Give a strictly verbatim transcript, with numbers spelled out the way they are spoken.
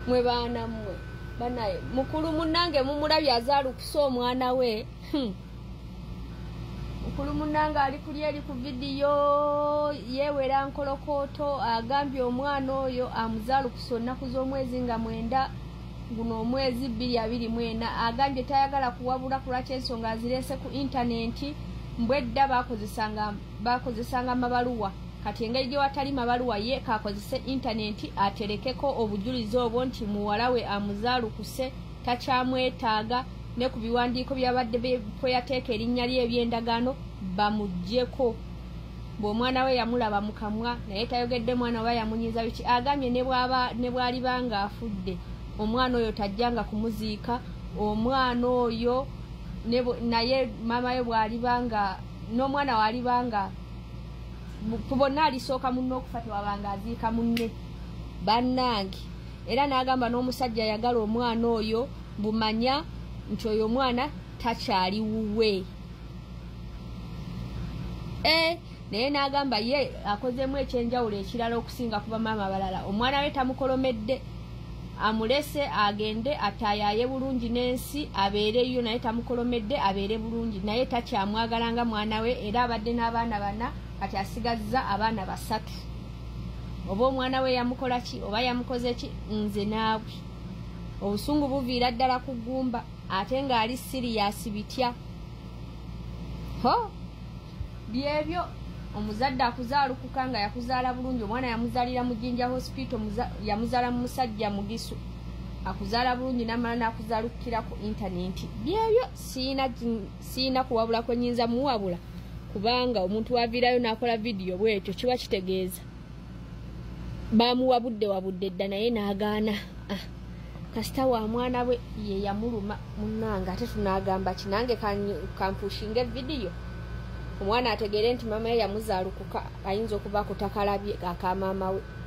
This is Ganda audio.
mwe baana mmwe banaye mukulu munnange mumulabye azaalukusa omwana we hmm. mukulu munnange ali kuli eri ku vidiyo yeewera nkolokooto agambye omwana oyo amuzaalukusa onnaku z'omwezi nga mwenda guno omwezi bbiri abiri mwena agambye tayagala kuwabula kulwaki ensonga azireese ku intaneti mbwedda bakozesanga bakozesanga amabaluwa kati engeri gye watali mabaluwa ye kakozese intaneti aterekeko obujulizi obwo nti muwala we amuzaalukuse takyamwetaaga ne ku biwandiiko byabadde kwe yateeka erinnya lye eby'endagaano bamuggyeko bw'omwana we yamulaba mu kamwa naye tayogedde mwana oba yamunyiiza biki agambye ne bw'aba ne bw'alibanga afudde omwana oyo tajjanga kumuziika omwana oyo naye maama we bw'alibanga n'omwana w'alibanga ku bonna alisooka munne okufa tewabanga aziika munne bannange era n'agamba n'omusajja yagala omwana oyo bumanya nti oyo omwana takyali wuwe e naye n'agamba ye akozeemu ekyenjawulo ekirala okusinga ku bamaama balala omwana we tamukolomedde amulese agende atayaaye bulungi n'ensi abeereyo naye tamukolomedde abeere bulungi naye takyamwagala nga mwana we era abadde n'abaana bana kati asigazza abaana basatu oba omwana we yamukola ki oba yamukoze ki nze naawe obusungu buviira ddala ku ggumba ate ng'ali siriyasi bitya ho byebyo omuzadde akuzaalukuka nga yakuzaala bulungi omwana yamuzaalira mu Jinja hospital yamuzaala mu musajja Mugisu akuzaala bulungi namala n'akuzaalukira ku intaneti byebyo siina siina kuwabula kwe nnyinza muwabula kubanga omuntu waviirayo n'akola vidiyo bwekyo kiba kitegeeza bamuwabudde wabudde dda naye n'agaana ah. kasita wa mwana we ye yamuluma munnange ate tunaagamba kinange kampushinga vidiyo omwana ategeere nti maama ye yamuzaalukuka ayinza okuba kutakalabye akamaama we